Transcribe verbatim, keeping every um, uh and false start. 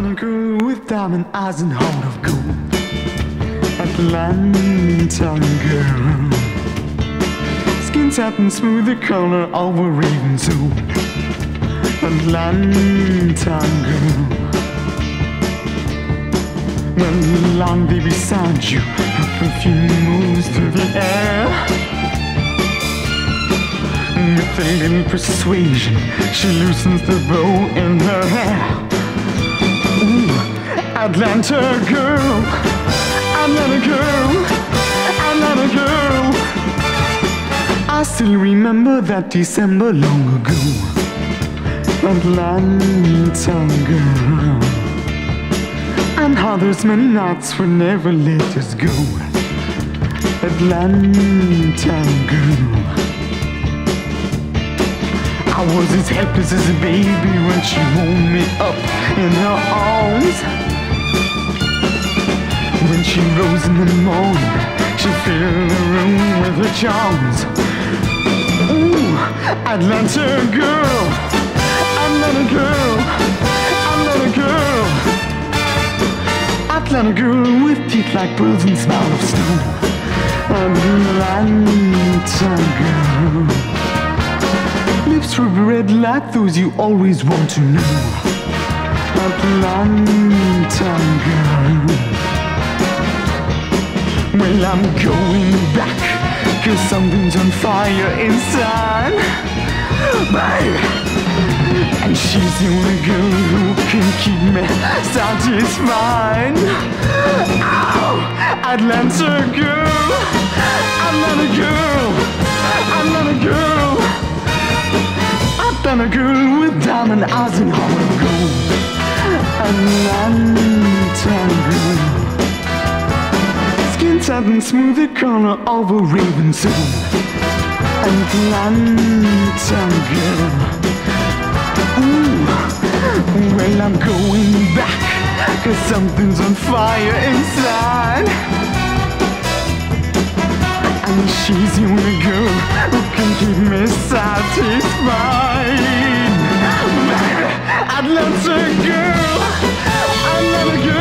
Atlanta girl with diamond eyes and heart of gold. Atlanta girl, skin satin smooth, the color of a raven's soul. Atlanta girl, when long day beside you, her perfume moves through the air. With a little persuasion, she loosens the bow in her hair. Ooh, Atlanta girl, Atlanta girl, Atlanta girl. I still remember that December long ago. Atlanta girl, and how those many nights will never let us go. Atlanta girl, I was as helpless as a baby when she woke me up in her arms. When she rose in the morning, she filled the room with her charms. Ooh, Atlanta girl, Atlanta girl, Atlanta girl, Atlanta girl with teeth like pearls and smile of snow. Atlanta girl, lips ruby red like those you always want to know. Atlanta girl, well, I'm going back, cause something's on fire inside. Babe, and she's the only girl who can keep me satisfied. Ow, Atlanta girl, Atlanta girl, Atlanta girl, Atlanta girl with diamond eyes and heart of gold. Atlanta girl, skin satin smooth, the color of a raven's soul. Atlanta girl, ooh, well, I'm going back, cause something's on fire inside. And she's the only girl who can keep me satisfied. Baby, Atlanta girl, Atlanta girl.